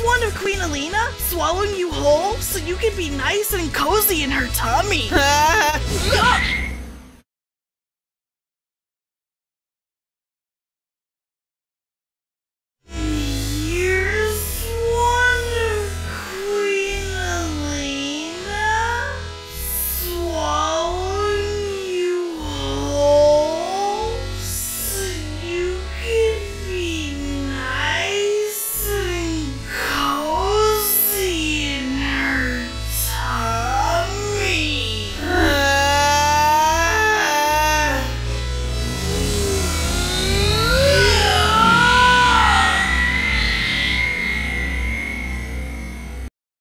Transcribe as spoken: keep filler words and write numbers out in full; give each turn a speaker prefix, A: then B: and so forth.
A: one of Queen Alina swallowing you whole so you can be nice and cozy in her tummy.